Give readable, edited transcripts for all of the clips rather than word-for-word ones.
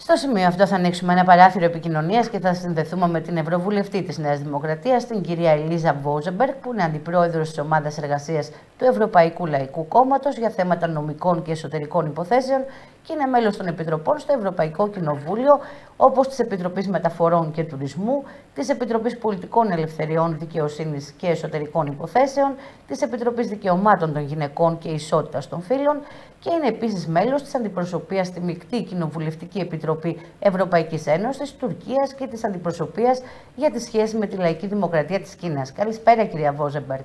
Στο σημείο αυτό θα ανοίξουμε ένα παράθυρο επικοινωνίας και θα συνδεθούμε με την Ευρωβουλευτή της Νέας Δημοκρατίας, την κυρία Ελίζα Βόζεμπεργκ, που είναι αντιπρόεδρος της Ομάδας Εργασίας του Ευρωπαϊκού Λαϊκού Κόμματος για θέματα νομικών και εσωτερικών υποθέσεων και είναι μέλος των Επιτροπών στο Ευρωπαϊκό Κοινοβούλιο, όπως της Επιτροπής Μεταφορών και Τουρισμού, της Επιτροπής Πολιτικών Ελευθεριών, Δικαιοσύνης και Εσωτερικών Υποθέσεων, της Επιτροπής Δικαιωμάτων των Γυναικών και Ισότητας των Φύλων και είναι επίσης μέλος της Αντιπροσωπείας στη Μεικτή Κοινοβουλευτική Επιτροπή Ευρωπαϊκής Ένωσης, Τουρκίας και της Αντιπροσωπείας για τις σχέσεις με τη Λαϊκή Δημοκρατία της Κίνας. Καλησπέρα, κυρία Βόζεμπεργκ.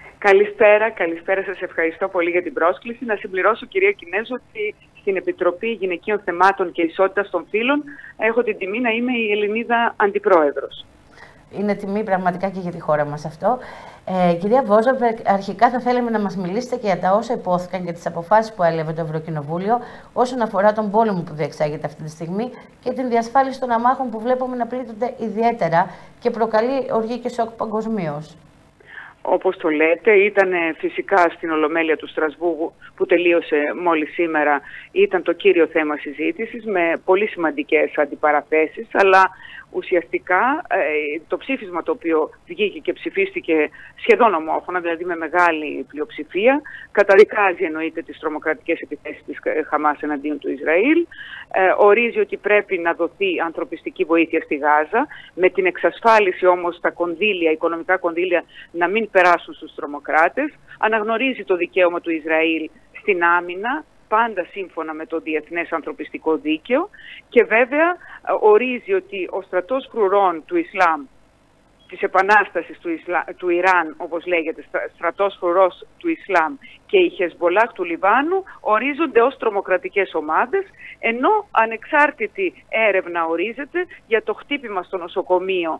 Καλησπέρα, σας ευχαριστώ πολύ για την πρόσκληση. Να συμπληρώσω, κυρία Κινέζου, ότι στην Επιτροπή Γυναικείων Θεμάτων και Ισότητας των Φύλων έχω την τιμή να είμαι η Ελληνίδα Αντιπρόεδρος. Είναι τιμή πραγματικά και για τη χώρα μας αυτό. Κυρία Βόζεμπεργκ, αρχικά θα θέλαμε να μας μιλήσετε και για τα όσα υπόθηκαν και τις αποφάσεις που έλαβε το Ευρωκοινοβούλιο όσον αφορά τον πόλεμο που διεξάγεται αυτή τη στιγμή και την διασφάλιση των αμάχων που βλέπουμε να πλήττονται ιδιαίτερα και προκαλεί οργή και σοκ παγκοσμίως. Όπως το λέτε, ήταν φυσικά στην Ολομέλεια του Στρασβούργου που τελείωσε μόλις σήμερα, ήταν το κύριο θέμα συζήτησης με πολύ σημαντικές αντιπαραθέσεις, αλλά ουσιαστικά το ψήφισμα το οποίο βγήκε και ψηφίστηκε σχεδόν ομόφωνα, δηλαδή με μεγάλη πλειοψηφία, καταδικάζει εννοείται τις τρομοκρατικές επιθέσεις της Χαμάς εναντίον του Ισραήλ, ορίζει ότι πρέπει να δοθεί ανθρωπιστική βοήθεια στη Γάζα, με την εξασφάλιση όμως τα κονδύλια, οικονομικά κονδύλια να μην περάσουν στους τρομοκράτες, αναγνωρίζει το δικαίωμα του Ισραήλ στην άμυνα, πάντα σύμφωνα με το Διεθνές Ανθρωπιστικό Δίκαιο και βέβαια ορίζει ότι ο στρατός φρουρών του Ισλάμ, της Επανάστασης του Ιράν, όπως λέγεται, στρατός φρουρός του Ισλάμ και η Χεσμολάχ του Λιβάνου ορίζονται ως τρομοκρατικές ομάδες, ενώ ανεξάρτητη έρευνα ορίζεται για το χτύπημα στο νοσοκομείο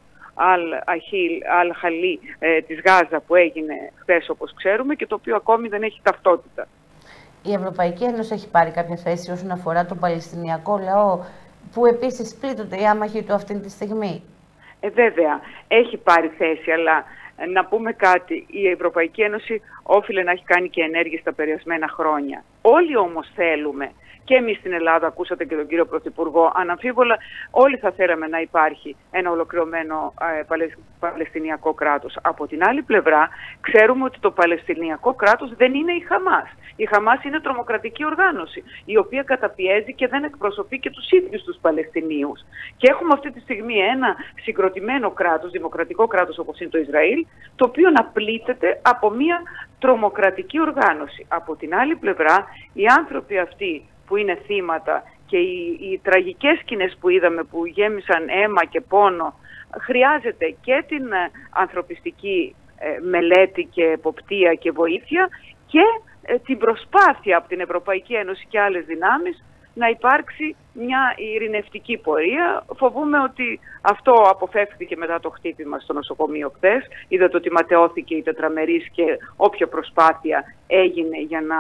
Αλ-Χαλί της Γάζα που έγινε χθες, όπως ξέρουμε, και το οποίο ακόμη δεν έχει ταυτότητα. Η Ευρωπαϊκή Ένωση έχει πάρει κάποια θέση όσον αφορά τον Παλαιστινιακό λαό, που επίσης πλήττονται οι άμαχοι του αυτή τη στιγμή? Βέβαια, έχει πάρει θέση, αλλά να πούμε κάτι. Η Ευρωπαϊκή Ένωση όφιλε να έχει κάνει και ενέργειες τα περασμένα χρόνια. Όλοι όμως θέλουμε, και εμείς στην Ελλάδα, ακούσατε και τον κύριο Πρωθυπουργό, αναμφίβολα όλοι θα θέλαμε να υπάρχει ένα ολοκληρωμένο Παλαιστινιακό κράτος. Από την άλλη πλευρά, ξέρουμε ότι το Παλαιστινιακό κράτος δεν είναι η Χαμάς. Η Χαμάς είναι τρομοκρατική οργάνωση, η οποία καταπιέζει και δεν εκπροσωπεί και τους ίδιους τους Παλαιστινίους. Και έχουμε αυτή τη στιγμή ένα συγκροτημένο κράτος, δημοκρατικό κράτος όπως είναι το Ισραήλ, το οποίο να πλήττεται από μια τρομοκρατική οργάνωση. Από την άλλη πλευρά, οι άνθρωποι αυτοί που είναι θύματα και οι τραγικές σκηνές που είδαμε που γέμισαν αίμα και πόνο, χρειάζεται και την ανθρωπιστική μελέτη και εποπτεία και βοήθεια και την προσπάθεια από την Ευρωπαϊκή Ένωση και άλλες δυνάμεις να υπάρξει μια ειρηνευτική πορεία. Φοβούμαι ότι αυτό αποφεύθηκε μετά το χτύπημα στο νοσοκομείο χθες. Είδατε ότι ματαιώθηκε η τετραμερής και όποια προσπάθεια έγινε για να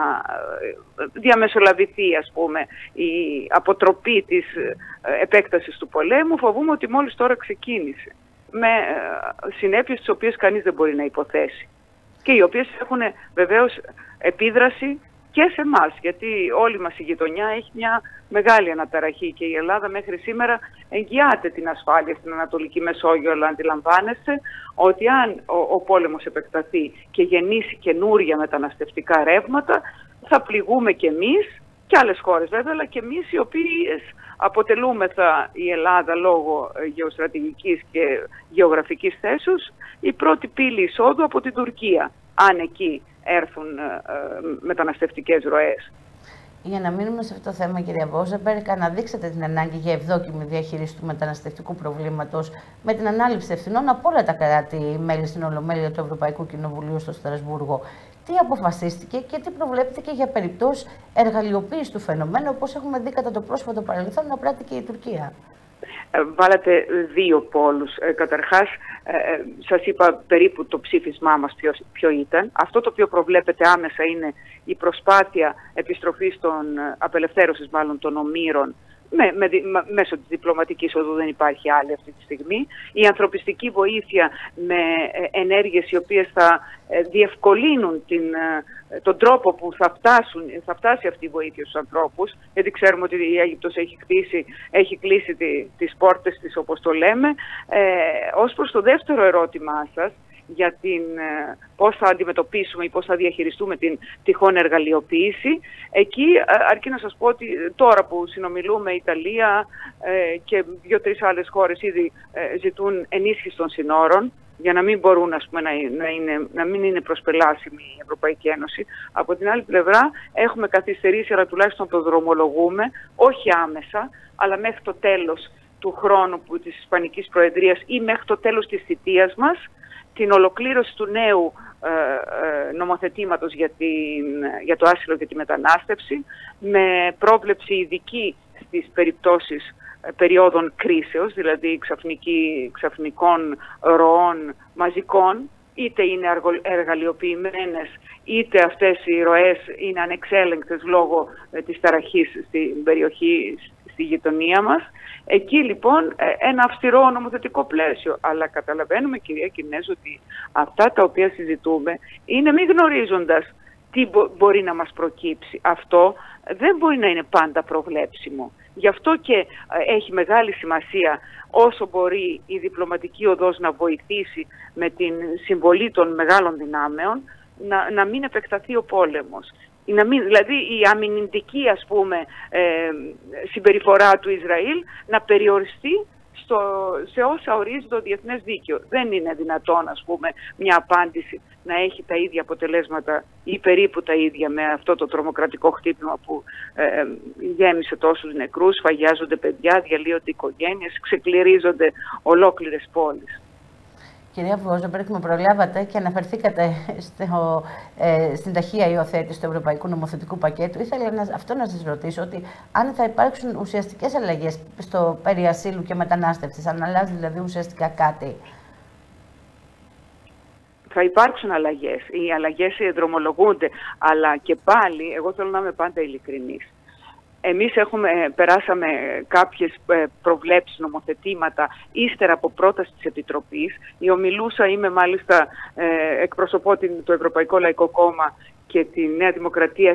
διαμεσολαβηθεί, ας πούμε, η αποτροπή της επέκτασης του πολέμου. Φοβούμαι ότι μόλις τώρα ξεκίνησε, με συνέπειες τις οποίες κανείς δεν μπορεί να υποθέσει και οι οποίες έχουν βεβαίως επίδραση και σε εμάς, γιατί όλη μας η γειτονιά έχει μια μεγάλη αναταραχή και η Ελλάδα μέχρι σήμερα εγγυάται την ασφάλεια στην Ανατολική Μεσόγειο, αλλά αντιλαμβάνεστε ότι αν ο πόλεμος επεκταθεί και γεννήσει καινούρια μεταναστευτικά ρεύματα, θα πληγούμε κι εμείς και άλλες χώρες βέβαια, αλλά και εμείς οι οποίες αποτελούμεθα η Ελλάδα λόγω γεωστρατηγικής και γεωγραφικής θέσεως η πρώτη πύλη εισόδου από την Τουρκία, αν εκεί έρθουν μεταναστευτικές ροές. Για να μείνουμε σε αυτό το θέμα, κυρία Βόζεμπεργκ, αναδείξατε την ανάγκη για ευδόκιμη διαχείριση του μεταναστευτικού προβλήματος με την ανάληψη ευθυνών από όλα τα κράτη-μέλη στην Ολομέλεια του Ευρωπαϊκού Κοινοβουλίου στο Στρασβούργο. Τι αποφασίστηκε και τι προβλέπετε και για περιπτώσεις εργαλειοποίησης του φαινομένου, όπως έχουμε δει κατά το πρόσφατο παρελθόν να πράττει και η Τουρκία? Βάλατε δύο πόλους. Καταρχάς, σας είπα περίπου το ψήφισμά μας ποιο ήταν. Αυτό το οποίο προβλέπεται άμεσα είναι η προσπάθεια επιστροφής απελευθέρωσης μάλλον των ομήρων μέσω της διπλωματικής οδού, δεν υπάρχει άλλη αυτή τη στιγμή. Η ανθρωπιστική βοήθεια με ενέργειες οι οποίες θα διευκολύνουν τον τρόπο που θα φτάσει αυτή η βοήθεια στους ανθρώπους, γιατί ξέρουμε ότι η Αίγυπτος έχει κλείσει τις πόρτες της, όπως το λέμε. Ως προς το δεύτερο ερώτημά σας, για πώς θα αντιμετωπίσουμε ή πώς θα διαχειριστούμε την τυχόν εργαλειοποίηση. Εκεί αρκεί να σας πω ότι τώρα που συνομιλούμε, η Ιταλία και 2-3 άλλες χώρες ήδη ζητούν ενίσχυση των συνόρων για να μην μπορούν, ας πούμε, να μην είναι προσπελάσιμη η Ευρωπαϊκή Ένωση. Από την άλλη πλευρά έχουμε καθυστερήσει, αλλά τουλάχιστον το δρομολογούμε, όχι άμεσα, αλλά μέχρι το τέλος του χρόνου της Ισπανικής Προεδρίας ή μέχρι το τέλος της θητείας μας, την ολοκλήρωση του νέου νομοθετήματος για το άσυλο και τη μετανάστευση, με πρόβλεψη ειδική στις περιπτώσεις περιόδων κρίσεως, δηλαδή ξαφνικών ροών μαζικών, είτε είναι εργαλειοποιημένες, είτε αυτές οι ροές είναι ανεξέλεγκτες λόγω της ταραχής στην περιοχή, στη γειτονία μας. Εκεί λοιπόν ένα αυστηρό νομοθετικό πλαίσιο. Αλλά καταλαβαίνουμε, κυρία Κινέζου, ότι αυτά τα οποία συζητούμε είναι μη γνωρίζοντας τι μπορεί να μας προκύψει. Αυτό δεν μπορεί να είναι πάντα προβλέψιμο. Γι' αυτό και έχει μεγάλη σημασία όσο μπορεί η διπλωματική οδός να βοηθήσει με την συμβολή των μεγάλων δυνάμεων να μην επεκταθεί ο πόλεμος. Δηλαδή η αμυντική, ας πούμε, συμπεριφορά του Ισραήλ να περιοριστεί σε όσα ορίζει το διεθνές δίκαιο. Δεν είναι δυνατόν, ας πούμε, μια απάντηση να έχει τα ίδια αποτελέσματα ή περίπου τα ίδια με αυτό το τρομοκρατικό χτύπημα που γέμισε τόσους νεκρούς, σφαγιάζονται παιδιά, διαλύονται οικογένειες, ξεκληρίζονται ολόκληρες πόλεις. Κυρία Βόζεμπεργκ, με προλάβατε και αναφερθήκατε στην ταχεία υιοθέτηση του Ευρωπαϊκού Νομοθετικού Πακέτου. Ήθελα αυτό να σας ρωτήσω, ότι αν θα υπάρξουν ουσιαστικές αλλαγές στο περί ασύλου και μετανάστευσης, αν αλλάζει δηλαδή ουσιαστικά κάτι. Θα υπάρξουν αλλαγές. Οι αλλαγές δρομολογούνται, αλλά και πάλι εγώ θέλω να είμαι πάντα ειλικρινής. Εμείς περάσαμε κάποιες προβλέψεις, νομοθετήματα, ύστερα από πρόταση της Επιτροπής. Η ομιλούσα, είμαι μάλιστα, εκπροσωπώ το Ευρωπαϊκό Λαϊκό Κόμμα και τη Νέα Δημοκρατία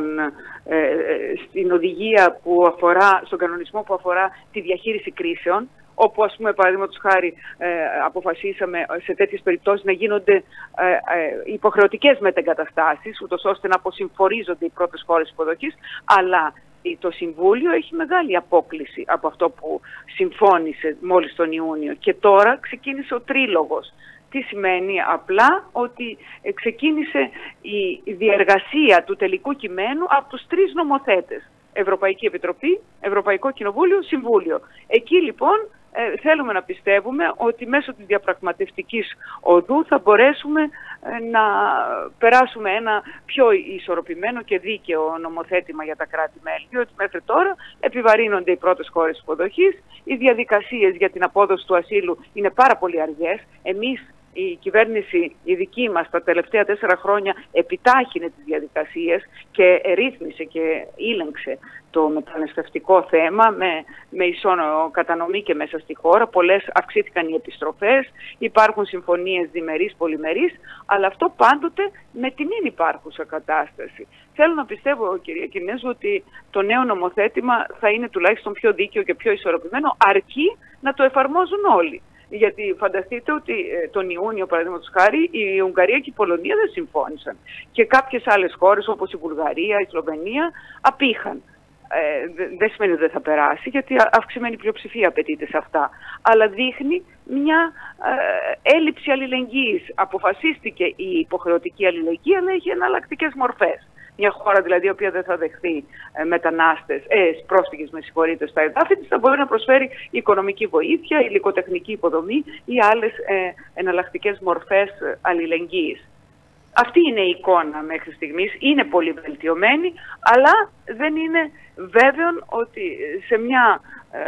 στην οδηγία που αφορά, στον κανονισμό που αφορά τη διαχείριση κρίσεων, όπου, ας πούμε, παραδείγματος χάρη, αποφασίσαμε σε τέτοιες περιπτώσεις να γίνονται υποχρεωτικές μετεγκαταστάσεις, ούτως ώστε να αποσυμφορίζονται οι πρώτες χώρες υποδοχής, αλλά το Συμβούλιο έχει μεγάλη απόκλιση από αυτό που συμφώνησε μόλις τον Ιούνιο και τώρα ξεκίνησε ο τρίλογος. Τι σημαίνει? Απλά ότι ξεκίνησε η διεργασία του τελικού κειμένου από τους τρεις νομοθέτες. Ευρωπαϊκή Επιτροπή, Ευρωπαϊκό Κοινοβούλιο, Συμβούλιο. Εκεί λοιπόν θέλουμε να πιστεύουμε ότι μέσω της διαπραγματευτικής οδού θα μπορέσουμε να περάσουμε ένα πιο ισορροπημένο και δίκαιο νομοθέτημα για τα κράτη-μέλη. Διότι μέχρι τώρα επιβαρύνονται οι πρώτες χώρες υποδοχής, οι διαδικασίες για την απόδοση του ασύλου είναι πάρα πολύ αργές. Εμείς, η κυβέρνηση, η δική μας, τα τελευταία 4 χρόνια επιτάχυνε τις διαδικασίες και ρύθμισε και ήλεγξε το μεταναστευτικό θέμα με ισόνο κατανομή και μέσα στη χώρα. Αυξήθηκαν οι επιστροφές, υπάρχουν συμφωνίες διμερείς, πολυμερείς, αλλά αυτό πάντοτε με την ήδη υπάρχουσα κατάσταση. Θέλω να πιστεύω, κυρία Κινέζου, ότι το νέο νομοθέτημα θα είναι τουλάχιστον πιο δίκαιο και πιο ισορροπημένο, αρκεί να το εφαρμόζουν όλοι. Γιατί φανταστείτε ότι τον Ιούνιο, παραδείγματος χάρη, η Ουγγαρία και η Πολωνία δεν συμφώνησαν. Και κάποιες άλλες χώρες, όπως η Βουλγαρία, η Σλοβενία, απήχαν. Δεν σημαίνει ότι δεν θα περάσει, γιατί αυξημένη πλειοψηφία απαιτείται σε αυτά. Αλλά δείχνει μια έλλειψη αλληλεγγύης. Αποφασίστηκε η υποχρεωτική αλληλεγγύη, αλλά έχει εναλλακτικές μορφές. Μια χώρα δηλαδή η οποία δεν θα δεχθεί πρόσφυγες στα εδάφη της, θα μπορεί να προσφέρει οικονομική βοήθεια, υλικοτεχνική υποδομή ή άλλες εναλλακτικές μορφές αλληλεγγύης. Αυτή είναι η εικόνα μέχρι στιγμής. Είναι πολύ βελτιωμένη, αλλά δεν είναι βέβαιο ότι σε μια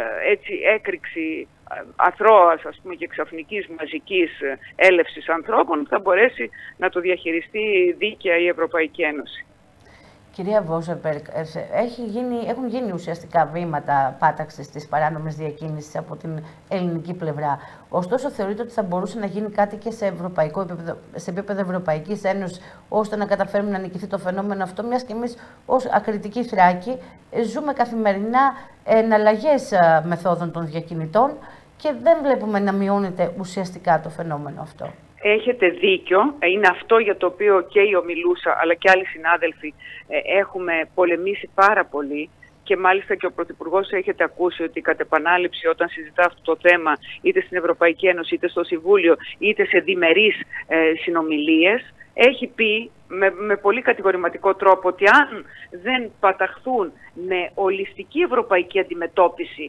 έκρηξη αθρώας, ας πούμε, και ξαφνικής μαζικής έλευσης ανθρώπων θα μπορέσει να το διαχειριστεί δίκαια η Ευρωπαϊκή Ένωση. Κυρία Βόζεμπεργκ, έχουν γίνει ουσιαστικά βήματα πάταξης της παράνομης διακίνησης από την ελληνική πλευρά. Ωστόσο, θεωρείτε ότι θα μπορούσε να γίνει κάτι και σε ευρωπαϊκό επίπεδο, σε επίπεδο Ευρωπαϊκής Ένωσης, ώστε να καταφέρουμε να νικηθεί το φαινόμενο αυτό, μιας και εμείς ως ακριτική Θράκη ζούμε καθημερινά εναλλαγές μεθόδων των διακινητών και δεν βλέπουμε να μειώνεται ουσιαστικά το φαινόμενο αυτό. Έχετε δίκιο. Είναι αυτό για το οποίο και η ομιλούσα αλλά και άλλοι συνάδελφοι έχουμε πολεμήσει πάρα πολύ και μάλιστα και ο Πρωθυπουργός έχετε ακούσει ότι κατ' επανάληψη όταν συζητά αυτό το θέμα είτε στην Ευρωπαϊκή Ένωση είτε στο Συμβούλιο είτε σε διμερείς συνομιλίες έχει πει με πολύ κατηγορηματικό τρόπο ότι αν δεν παταχθούν με ολιστική ευρωπαϊκή αντιμετώπιση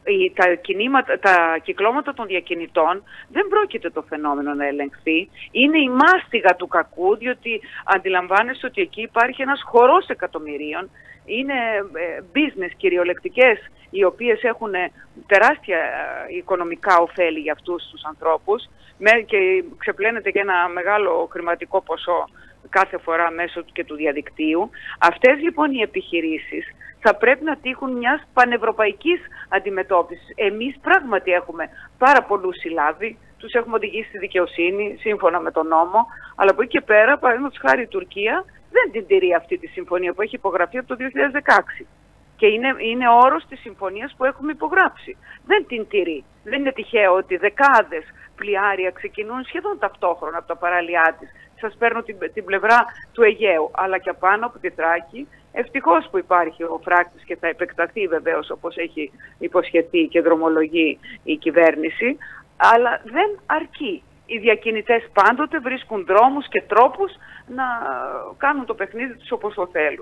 τα κυκλώματα των διακινητών, δεν πρόκειται το φαινόμενο να ελεγχθεί. Είναι η μάστιγα του κακού, διότι αντιλαμβάνεστε ότι εκεί υπάρχει ένας χορός εκατομμυρίων. Είναι business κυριολεκτικές, οι οποίες έχουν τεράστια οικονομικά ωφέλη για αυτούς τους ανθρώπους και ξεπλένεται και ένα μεγάλο χρηματικό ποσό κάθε φορά μέσω και του διαδικτύου. Αυτές λοιπόν οι επιχειρήσεις θα πρέπει να τύχουν μιας πανευρωπαϊκής αντιμετώπισης. Εμείς πράγματι έχουμε πάρα πολλούς συλλάβει, τους έχουμε οδηγήσει στη δικαιοσύνη σύμφωνα με τον νόμο, αλλά από εκεί και πέρα, παραδείγματος χάρη η Τουρκία δεν την τηρεί αυτή τη συμφωνία που έχει υπογραφεί από το 2016. Και είναι όρος της συμφωνίας που έχουμε υπογράψει. Δεν την τηρεί. Δεν είναι τυχαίο ότι δεκάδες πλοιάρια ξεκινούν σχεδόν ταυτόχρονα από τα παράλια της. Σας παίρνω την πλευρά του Αιγαίου, αλλά και πάνω από τη Θράκη. Ευτυχώς που υπάρχει ο φράκτης και θα επεκταθεί βεβαίως όπως έχει υποσχεθεί και δρομολογεί η κυβέρνηση, αλλά δεν αρκεί. Οι διακινητές πάντοτε βρίσκουν δρόμους και τρόπους να κάνουν το παιχνίδι τους όπως το θέλουν.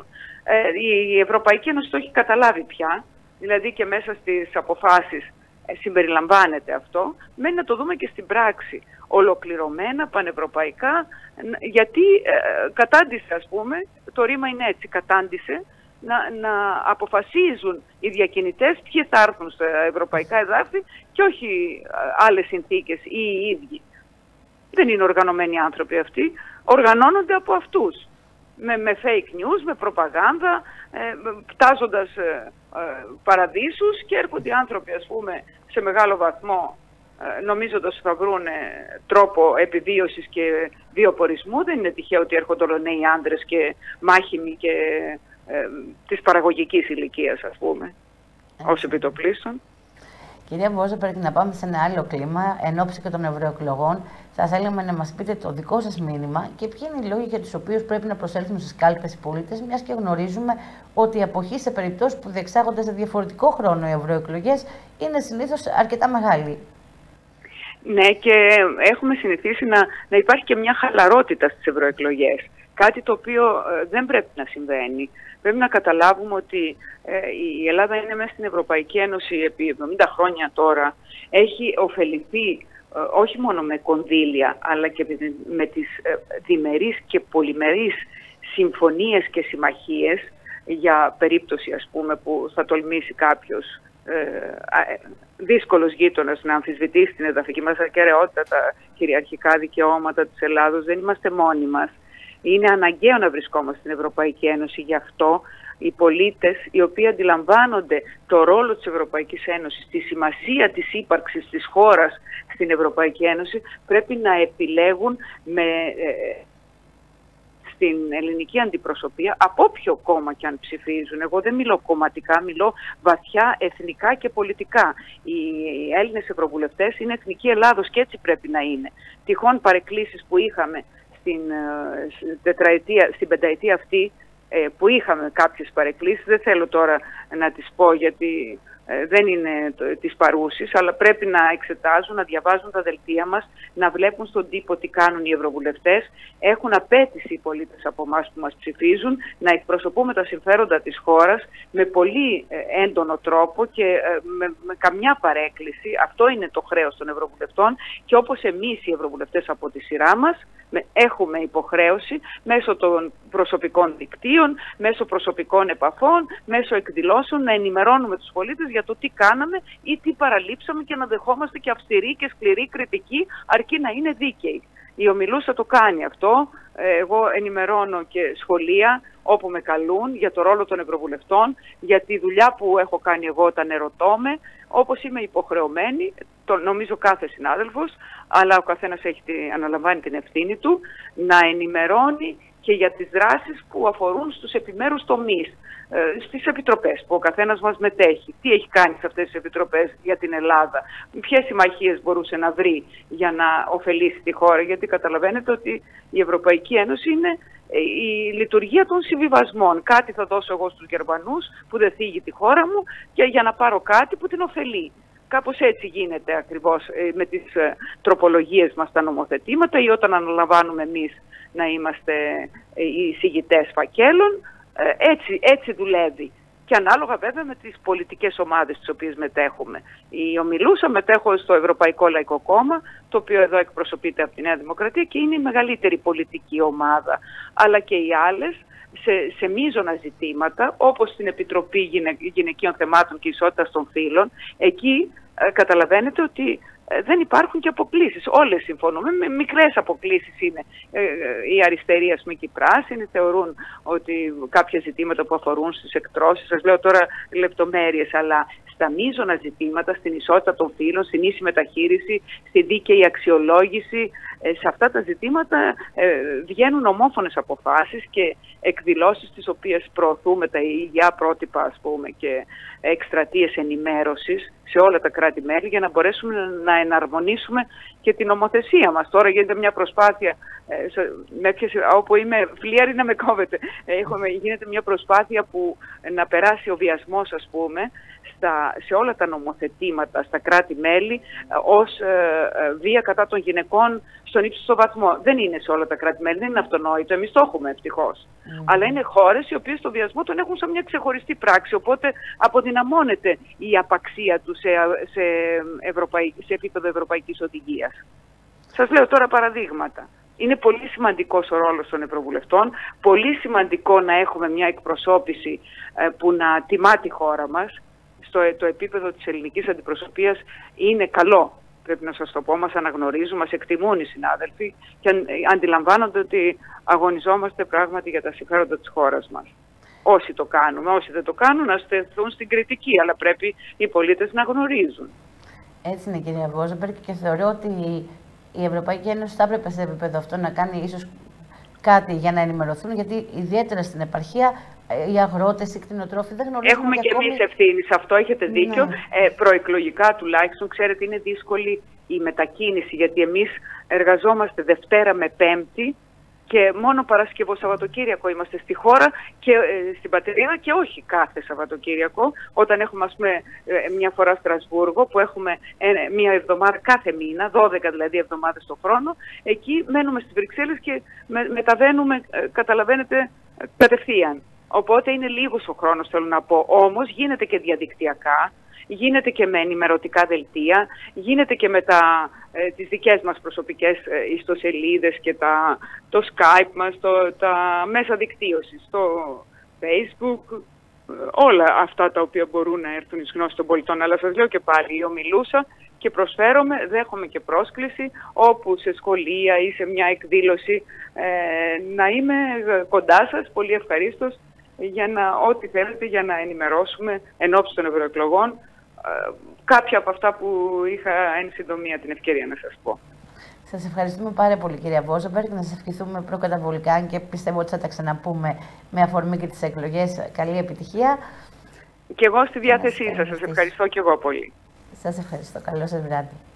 Η Ευρωπαϊκή Ένωση το έχει καταλάβει πια, δηλαδή και μέσα στις αποφάσεις συμπεριλαμβάνεται αυτό, μένει να το δούμε και στην πράξη, ολοκληρωμένα, πανευρωπαϊκά, γιατί κατάντησε, ας πούμε, το ρήμα είναι έτσι, κατάντησε, να αποφασίζουν οι διακινητές ποιοι θα έρθουν στα ευρωπαϊκά εδάφη και όχι άλλες συνθήκες ή οι ίδιοι. Δεν είναι οργανωμένοι άνθρωποι αυτοί, οργανώνονται από αυτούς. Με fake news, με προπαγάνδα, πτάζοντας παραδείσους και έρχονται οι άνθρωποι, ας πούμε, σε μεγάλο βαθμό νομίζοντας ότι θα βρουν τρόπο επιβίωσης και βιοπορισμού. Δεν είναι τυχαίο ότι έρχονται όλο νέοι άντρες και μάχημοι και της παραγωγικής ηλικίας, ας πούμε, ως επιτοπλίστων. Κυρία Βόζεμπεργκ, να πάμε σε ένα άλλο κλίμα, εν ώψη και των ευρωεκλογών. Θα θέλαμε να μας πείτε το δικό σας μήνυμα και ποιοι είναι οι λόγοι για τους οποίους πρέπει να προσέλθουν στις κάλπες οι πολίτες, μιας και γνωρίζουμε ότι η αποχή σε περιπτώσεις που διεξάγονται σε διαφορετικό χρόνο οι ευρωεκλογές είναι συνήθως αρκετά μεγάλη. Ναι, και έχουμε συνηθίσει να υπάρχει και μια χαλαρότητα στις ευρωεκλογές. Κάτι το οποίο δεν πρέπει να συμβαίνει. Πρέπει να καταλάβουμε ότι η Ελλάδα είναι μέσα στην Ευρωπαϊκή Ένωση επί 70 χρόνια τώρα. Έχει ωφεληθεί όχι μόνο με κονδύλια, αλλά και με τις διμερείς και πολυμερείς συμφωνίες και συμμαχίες για περίπτωση, ας πούμε, που θα τολμήσει κάποιος δύσκολος γείτονας να αμφισβητήσει την εδαφική μας ακεραιότητα, τα κυριαρχικά δικαιώματα της Ελλάδος. Δεν είμαστε μόνοι μας. Είναι αναγκαίο να βρισκόμαστε στην Ευρωπαϊκή Ένωση. Γι' αυτό οι πολίτες, οι οποίοι αντιλαμβάνονται το ρόλο της Ευρωπαϊκής Ένωσης, τη σημασία της ύπαρξης της χώρας στην Ευρωπαϊκή Ένωση, πρέπει να επιλέγουν στην ελληνική αντιπροσωπεία, από όποιο κόμμα και αν ψηφίζουν. Εγώ δεν μιλώ κομματικά, μιλώ βαθιά εθνικά και πολιτικά. Οι Έλληνες ευρωβουλευτές είναι εθνική Ελλάδος και έτσι πρέπει να είναι. Τυχόν παρεκκλήσεις που είχαμε στην πενταετία αυτή, που είχαμε κάποιες παρεκκλήσεις, δεν θέλω τώρα να τις πω γιατί δεν είναι της παρούσης, αλλά πρέπει να εξετάζουν, να διαβάζουν τα δελτία μας, να βλέπουν στον τύπο τι κάνουν οι ευρωβουλευτές. Έχουν απέτηση οι πολίτες από εμάς που μας ψηφίζουν να εκπροσωπούμε τα συμφέροντα της χώρας με πολύ έντονο τρόπο και με καμιά παρέκκληση. Αυτό είναι το χρέος των ευρωβουλευτών και όπως εμείς οι ευρωβουλευτές από τη σειρά μας έχουμε υποχρέωση μέσω των προσωπικών δικτύων, μέσω προσωπικών επαφών, μέσω εκδηλώσεων να ενημερώνουμε τους πολίτες για το τι κάναμε ή τι παραλείψαμε και να δεχόμαστε και αυστηρή και σκληρή κριτική, αρκεί να είναι δίκαιη. Η Ομιλούσα το κάνει αυτό. Εγώ ενημερώνω και σχολεία όπου με καλούν για το ρόλο των Ευρωβουλευτών, για τη δουλειά που έχω κάνει εγώ όταν ερωτώμαι, όπως είμαι υποχρεωμένη, το νομίζω κάθε συνάδελφος, αλλά ο καθένας αναλαμβάνει την ευθύνη του, να ενημερώνει και για τις δράσεις που αφορούν στους επιμέρους τομείς, στις επιτροπές που ο καθένας μας μετέχει. Τι έχει κάνει σε αυτές τις επιτροπές για την Ελλάδα, ποιες συμμαχίες μπορούσε να βρει για να ωφελήσει τη χώρα, γιατί καταλαβαίνετε ότι η Ευρωπαϊκή Ένωση είναι η λειτουργία των συμβιβασμών. Κάτι θα δώσω εγώ στους Γερμανούς που δεν θίγει τη χώρα μου και για να πάρω κάτι που την ωφελεί. Κάπως έτσι γίνεται ακριβώς με τις τροπολογίες μας τα νομοθετήματα ή όταν αναλαμβάνουμε εμείς να είμαστε οι εισηγητές φακέλων. Έτσι δουλεύει. Και ανάλογα βέβαια με τις πολιτικές ομάδες τις οποίες μετέχουμε. Η Ομιλούσα μετέχω στο Ευρωπαϊκό Λαϊκό Κόμμα, το οποίο εδώ εκπροσωπείται από τη Νέα Δημοκρατία και είναι η μεγαλύτερη πολιτική ομάδα. Αλλά και οι άλλες σε μείζωνα ζητήματα, όπως στην Επιτροπή Γυναικείων Θεμάτων και Ισότητας των Φύλων, εκεί καταλαβαίνετε ότι δεν υπάρχουν και αποκλίσεις. Όλες συμφωνούμε. Με μικρές αποκλίσεις είναι. Οι αριστεροί, ας πούμε, και οι πράσινοι θεωρούν ότι κάποια ζητήματα που αφορούν στις εκτρώσεις, σας λέω τώρα λεπτομέρειες, αλλά στα μείζωνα ζητήματα, στην ισότητα των φύλων, στην ίση μεταχείριση, στη δίκαιη αξιολόγηση, σε αυτά τα ζητήματα βγαίνουν ομόφωνες αποφάσεις και εκδηλώσεις τις οποίες προωθούμε τα υγεία πρότυπα, ας πούμε, και εκστρατείες ενημέρωσης σε όλα τα κράτη-μέλη για να μπορέσουμε να εναρμονίσουμε και την νομοθεσία μας. Τώρα γίνεται μια προσπάθεια, όπου είμαι φλίαρη να με κόβετε, γίνεται μια προσπάθεια που να περάσει ο βιασμός, ας πούμε, σε όλα τα νομοθετήματα, στα κράτη-μέλη, ως βία κατά των γυναικών στον ύψιστο βαθμό. Δεν είναι σε όλα τα κράτη-μέλη, δεν είναι αυτονόητο, εμείς το έχουμε ευτυχώς. Αλλά είναι χώρες οι οποίες το βιασμό τον έχουν σαν μια ξεχωριστή πράξη, οπότε αποδυναμώνεται η απαξία του σε επίπεδο ευρωπαϊκής οδηγίας. Σας λέω τώρα παραδείγματα. Είναι πολύ σημαντικός ο ρόλος των Ευρωβουλευτών, πολύ σημαντικό να έχουμε μια εκπροσώπηση που να τιμά τη χώρα μας. Το επίπεδο της ελληνικής αντιπροσωπείας είναι καλό, πρέπει να σας το πω, μας αναγνωρίζουν, μας εκτιμούν οι συνάδελφοι και αντιλαμβάνονται ότι αγωνιζόμαστε πράγματι για τα συμφέροντα της χώρας μας. Όσοι το κάνουμε, όσοι δεν το κάνουν να στεθούν στην κριτική, αλλά πρέπει οι πολίτες να γνωρίζουν. Έτσι είναι, κυρία Βόζεμπεργκ, και θεωρώ ότι η Ευρωπαϊκή Ένωση θα έπρεπε σε επίπεδο αυτό να κάνει ίσως κάτι για να ενημερωθούν, γιατί ιδιαίτερα στην επαρχία οι αγρότες, οι κτηνοτρόφοι δεν γνωρίζουν. Έχουμε και εμείς ευθύνη, σε αυτό έχετε δίκιο. Ναι. Προεκλογικά τουλάχιστον, ξέρετε, είναι δύσκολη η μετακίνηση, γιατί εμείς εργαζόμαστε Δευτέρα με Πέμπτη και μόνο Παρασκευό Σαββατοκύριακο είμαστε στη χώρα και στην πατρίδα, και όχι κάθε Σαββατοκύριακο. Όταν έχουμε, ας πούμε, μια φορά Στρασβούργο που έχουμε μια εβδομάδα κάθε μήνα, 12 δηλαδή εβδομάδες το χρόνο, εκεί μένουμε στις Βρυξέλλες και μεταβαίνουμε, καταλαβαίνετε, κατευθείαν. Οπότε είναι λίγος ο χρόνος, θέλω να πω. Όμως γίνεται και διαδικτυακά, γίνεται και με ενημερωτικά δελτία, γίνεται και με τις δικές μας προσωπικές ιστοσελίδες και το Skype μας, τα μέσα δικτύωσης, το Facebook, όλα αυτά τα οποία μπορούν να έρθουν εις γνώση των πολιτών. Αλλά σας λέω και πάλι, η Ομιλούσα, και προσφέρομαι, δέχομαι και πρόσκληση, όπου σε σχολεία ή σε μια εκδήλωση να είμαι κοντά σας, πολύ ευχαρίστως, για ό,τι θέλετε, για να ενημερώσουμε εν ώψη των ευρωεκλογών κάποια από αυτά που είχα εν συντομία την ευκαιρία να σας πω. Σας ευχαριστούμε πάρα πολύ, κυρία Βόζεμπεργκ, να σας ευχηθούμε προκαταβολικά και πιστεύω ότι θα τα ξαναπούμε με αφορμή και τις εκλογές. Καλή επιτυχία. Και εγώ στη διάθεσή σας. Σας ευχαριστώ και εγώ πολύ. Σας ευχαριστώ. Καλό σας βράδυ.